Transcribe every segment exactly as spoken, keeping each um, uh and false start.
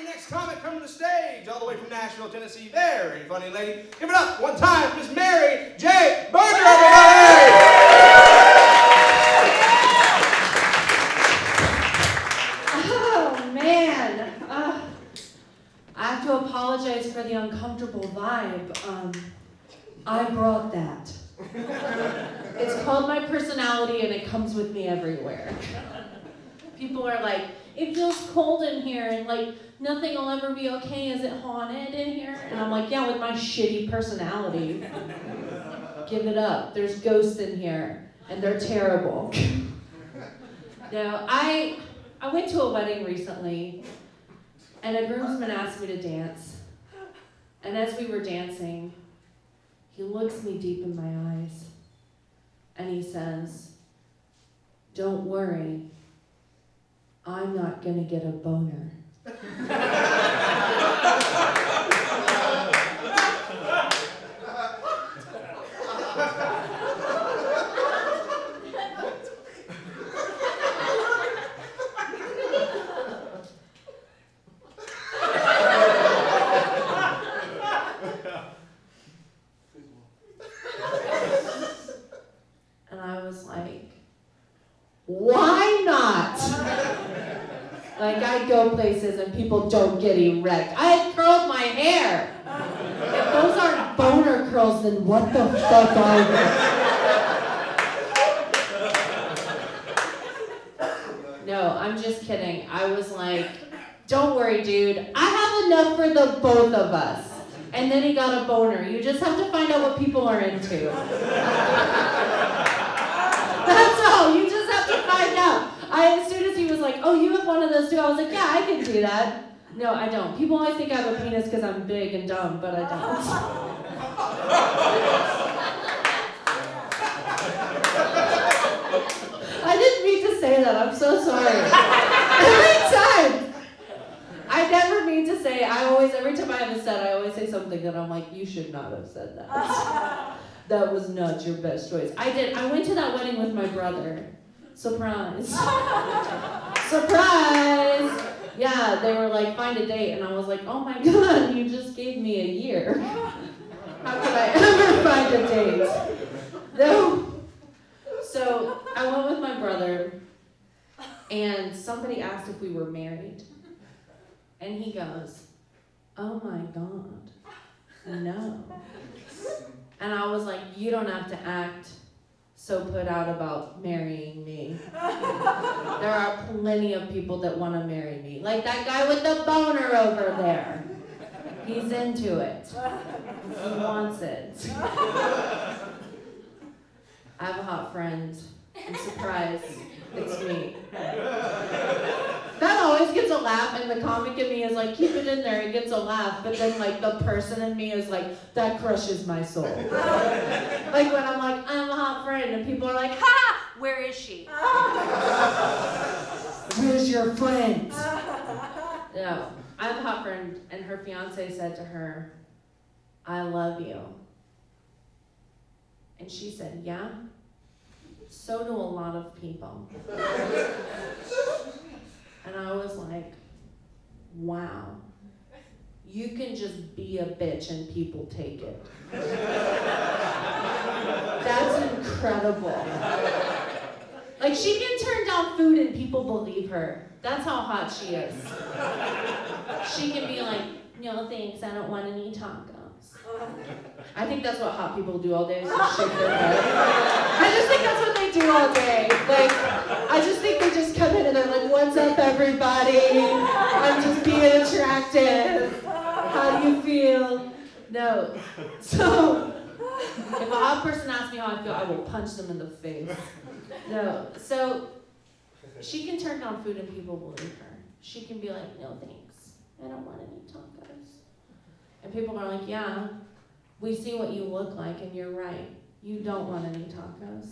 next comic coming to the stage, all the way from Nashville, Tennessee. Very funny lady. Give it up one time, Miss Mary Jay Berger, everybody! Oh, man. Uh, I have to apologize for the uncomfortable vibe. Um, I brought that. It's called my personality, and it comes with me everywhere. People are like, it feels cold in here, and like, nothing will ever be okay. Is it haunted in here? And I'm like, yeah, with my shitty personality. Give it up. There's ghosts in here, and they're terrible. No, I, I went to a wedding recently, and a groomsman asked me to dance. And as we were dancing, he looks me deep in my eyes, and he says, "Don't worry, I'm not gonna get a boner." And I was like, why not? Like, I go places and people don't get erect. I had curled my hair. If those aren't boner curls, then what the fuck are they? No, I'm just kidding. I was like, don't worry, dude. I have enough for the both of us. And then he got a boner. You just have to find out what people are into. That's all. You just have to find out. I, as soon as he was like, oh, you have one of those too, I was like, yeah, I can do that. No, I don't. People always think I have a penis because I'm big and dumb, but I don't. I didn't mean to say that. I'm so sorry. Every time. I never mean to say, I always, every time I have a set, I always say something that I'm like, you should not have said that. That was not your best choice. I did. I went to that wedding with my brother. Surprise. Surprise! Yeah, they were like, find a date, and I was like, oh my god, you just gave me a year. How could I ever find a date? No. So I went with my brother, and somebody asked if we were married. And he goes, oh my god, no. And I was like, you don't have to act so put out about marrying me. There are plenty of people that want to marry me. Like that guy with the boner over there. He's into it. He wants it. I have a hot friend. And surprise, it's me. That always gets a laugh, and the comic in me is like, keep it in there, it gets a laugh, but then like the person in me is like, that crushes my soul. Like when I'm like, I'm a hot friend, and people are like, ha, where is she? Where's your friend? No, I have a hot friend, and her fiance said to her, I love you. And she said, yeah? So do a lot of people. And I was like, wow, you can just be a bitch and people take it. That's incredible. Like, she can turn down food and people believe her. That's how hot she is. She can be like, no thanks, I don't want any tacos. I think that's what hot people do all day, is just shake their head. I just think that's what they do all day. Like, I just think they just come in and they're like, what's up, everybody? I'm just being attractive. How do you feel? No. So, if a hot person asks me how I feel, I will punch them in the face. No. So, she can turn down food and people believe her. She can be like, no thanks, I don't want any tacos. And people are like, yeah, we see what you look like, and you're right. You don't want any tacos.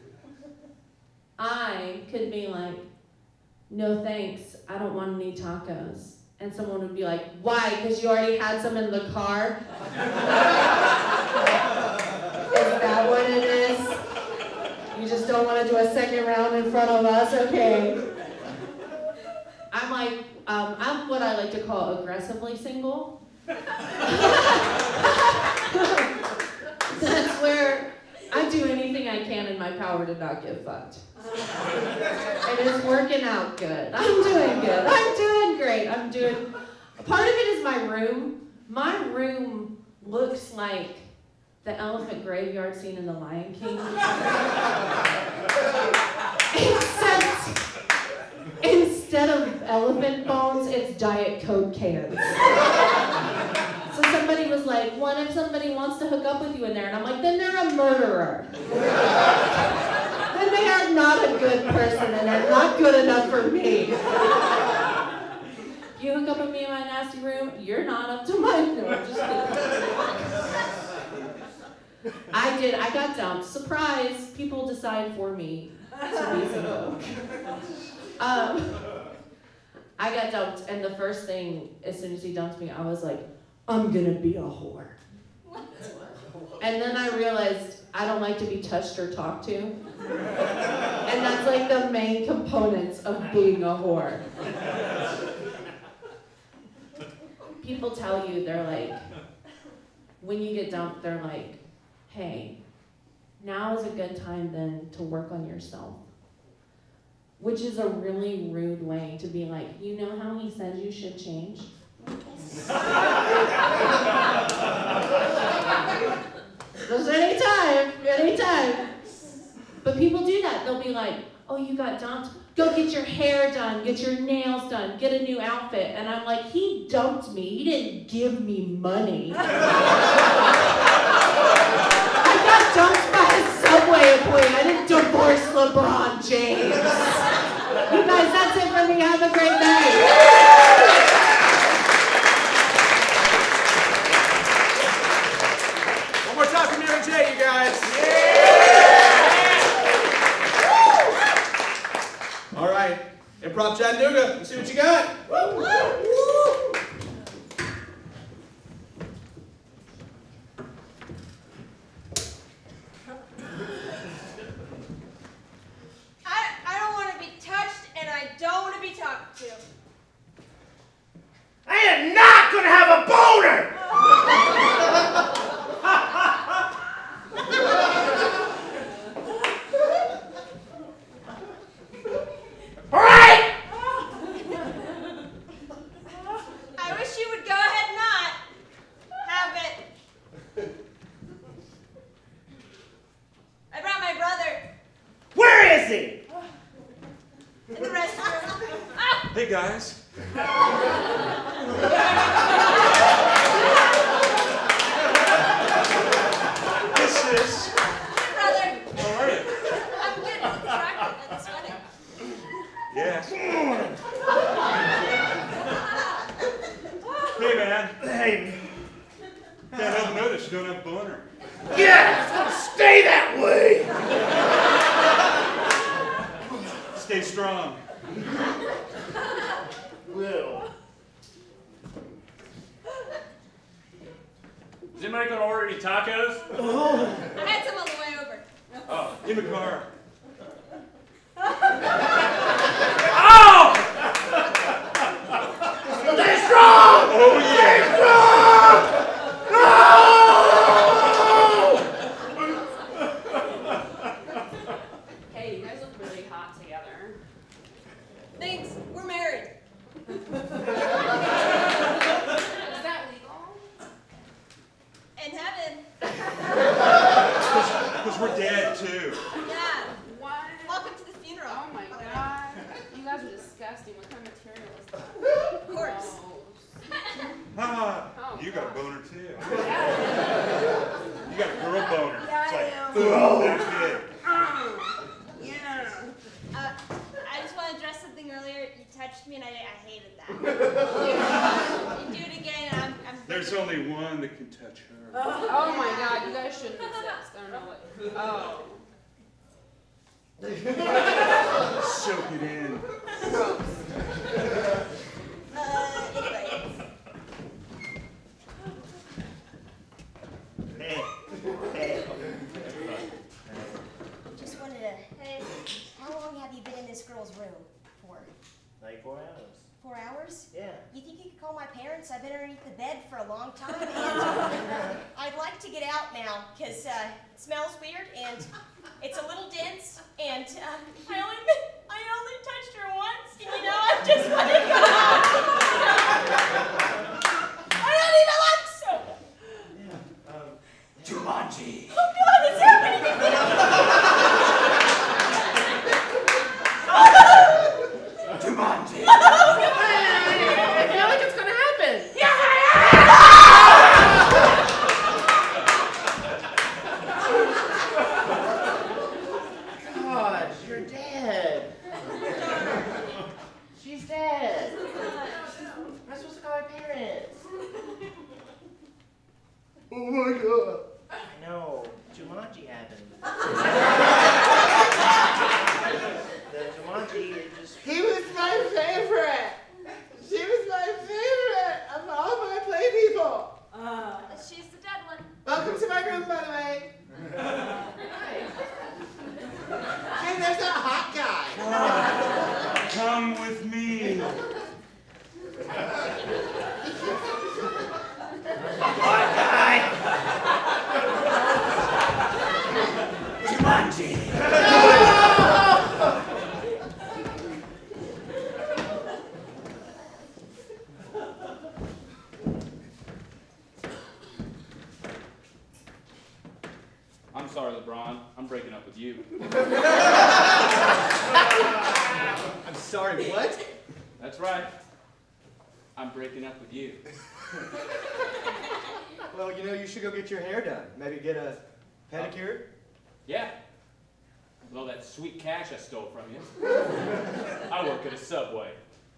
I could be like, no thanks, I don't want any tacos. And someone would be like, why? Because you already had some in the car? Is that what it is? You just don't want to do a second round in front of us? Okay. I I'm like, um, I'm what I like to call aggressively single. That's where I do anything I can in my power to not get fucked. It is working out good. I'm doing good. I'm doing great. I'm doing, part of it is my room. My room looks like the elephant graveyard scene in The Lion King. Except, instead of elephant bones, it's Diet Coke cans. So somebody was like, what if somebody wants to hook up with you in there? And I'm like, then they're a murderer. Then they are not a good person and are not good enough for me. If you hook up with me in my nasty room, you're not up to my no, I'm just kidding. I did, I got dumped. Surprise, people decide for me to be single. Um, I got dumped, and the first thing, as soon as he dumped me, I was like, I'm gonna be a whore. And then I realized I don't like to be touched or talked to. And that's like the main components of being a whore. People tell you, they're like, when you get dumped, they're like, hey, now is a good time then to work on yourself. Which is a really rude way to be like, you know how he says you should change? Just anytime, anytime. But people do that. They'll be like, oh, you got dumped? Go get your hair done, get your nails done, get a new outfit. And I'm like, he dumped me. He didn't give me money. I got dumped by a Subway employee. I didn't divorce LeBron James. You guys, that's it for me. Have a great night. One more time for Mary Jay, you guys. Yeah! All right, Improv Chattanooga, let's see what you got. Woo! Woo! I, I don't want to be touched, and I don't want to be talked to. I am not gonna have a boner! All right! I wish you would go ahead and not have it. I brought my brother Where is he? in the restroom. Ah! Hey guys. This is. Hey, brother. How are you? I'm good. You look attractive at this wedding. Yes. Hey man. Hey, Can't help but notice you don't have a boner. yeah, it's gonna stay that way! Stay strong. Will. Is anybody gonna order any tacos? Oh. I had some on the way over. Oh, in the car. Oh! Stay strong! Oh yeah. Stay strong! No! Hey, you guys look really hot together. Thanks. We're married. Is that legal? In heaven. Because we're dead too. Yeah. What? Welcome to the funeral. Oh my god. You guys are disgusting. What kind of material is that? Corpse. Ah, Oh, you got a gosh. boner too. Yeah. You got a girl boner. Yeah, It's I like, do. boom, that's it. Yeah. Uh, I just want to address something earlier. You touched me and I, I hated that. You do it again and I'm, I'm There's only one that can touch her. Oh my god, you guys shouldn't exist. I don't know what. Oh. Soak it in. Uh, anyway. Hey. Hey. Just wanted to, hey, how long have you been in this girl's room for? Like four hours. yours? Yeah. You think you could call my parents? I've been underneath the bed for a long time, and I'd like to get out now, because uh, it smells weird, and it's a little dense, and uh, I only I only touched her once, and you know, I just want to go out. I don't even like soda. Yeah. Um, Jumanji. Oh God, it's happening again. Jumanji. I feel like it's gonna happen. God, you're dead. She's dead. I'm supposed to call her parents. Oh my God. I know. Jumanji happened. The Jumanji, it just... He was my favorite. She was my favorite of all my play people. Uh, she's the dead one. Welcome to my room, by the way. Hey, there's that hot guy. Come with me. Hot guy. Jumanji. I'm sorry, LeBron. I'm breaking up with you. I'm sorry, what? That's right. I'm breaking up with you. Well, you know, you should go get your hair done. Maybe get a pedicure. Yeah. With all that sweet cash I stole from you. I work at a Subway.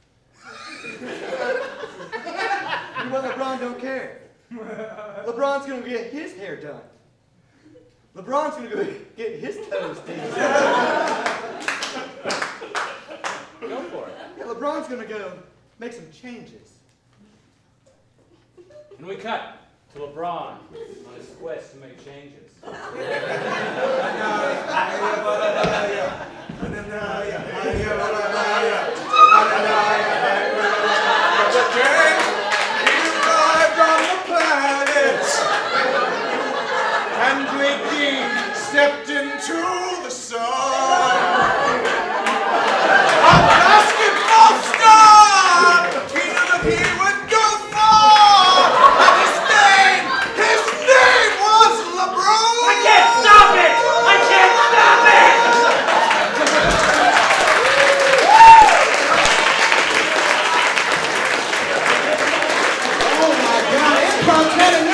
Well, LeBron don't care. LeBron's gonna get his hair done. LeBron's gonna go get his toes done. Go for it. Yeah, LeBron's gonna go make some changes. And we cut to LeBron on his quest to make changes. And Blakey stepped into the sun. A basketball star! He knew that he would go far. And his name, his name was LeBron. I can't stop it! I can't stop it! Oh my God, Improv Chattanooga!